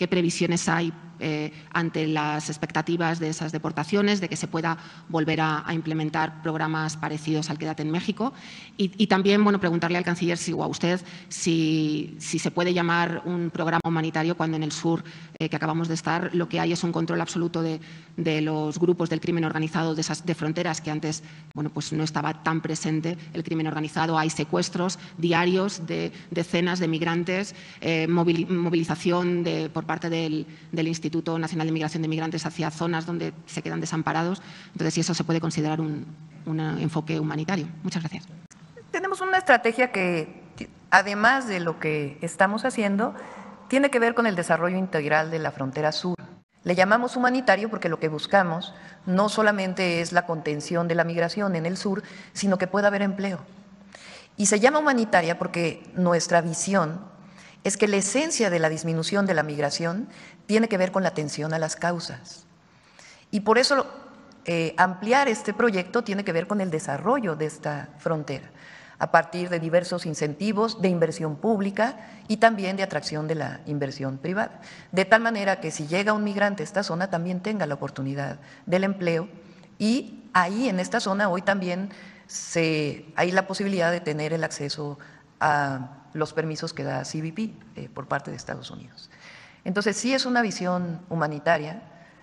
qué previsiones hay ante las expectativas de esas deportaciones, de que se pueda volver a implementar programas parecidos al Quédate en México. Y también, bueno, preguntarle al canciller o a usted si se puede llamar un programa humanitario cuando en el sur que acabamos de estar lo que hay es un control absoluto de los grupos del crimen organizado de fronteras que antes, bueno, pues no estaba tan presente el crimen organizado. Hay secuestros diarios de decenas de migrantes, movilización por parte del Instituto Nacional de Migración de Migrantes hacia zonas donde se quedan desamparados. Entonces, si eso se puede considerar un enfoque humanitario. Muchas gracias. Tenemos una estrategia que, además de lo que estamos haciendo, tiene que ver con el desarrollo integral de la frontera sur. Le llamamos humanitario porque lo que buscamos no solamente es la contención de la migración en el sur, sino que pueda haber empleo. Y se llama humanitaria porque nuestra visión es que la esencia de la disminución de la migración tiene que ver con la atención a las causas. Y por eso ampliar este proyecto tiene que ver con el desarrollo de esta frontera, a partir de diversos incentivos de inversión pública y también de atracción de la inversión privada. De tal manera que si llega un migrante a esta zona también tenga la oportunidad del empleo, y ahí en esta zona hoy también hay la posibilidad de tener el acceso a los permisos que da CBP por parte de Estados Unidos. Entonces, sí es una visión humanitaria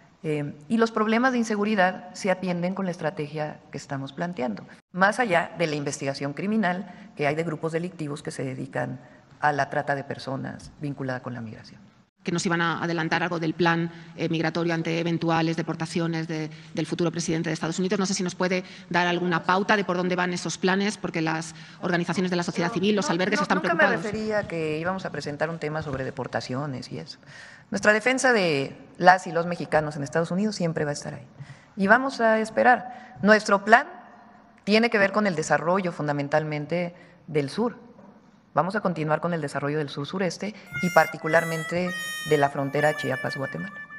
y los problemas de inseguridad se atienden con la estrategia que estamos planteando, más allá de la investigación criminal que hay de grupos delictivos que se dedican a la trata de personas vinculada con la migración. Que nos iban a adelantar algo del plan migratorio ante eventuales deportaciones del futuro presidente de Estados Unidos. No sé si nos puede dar alguna pauta de por dónde van esos planes, porque las organizaciones de la sociedad civil, los albergues están preocupados. Nunca me refería a que íbamos a presentar un tema sobre deportaciones y eso. Nuestra defensa de las y los mexicanos en Estados Unidos siempre va a estar ahí. Y vamos a esperar. Nuestro plan tiene que ver con el desarrollo fundamentalmente del sur. Vamos a continuar con el desarrollo del sur-sureste y particularmente de la frontera Chiapas-Guatemala.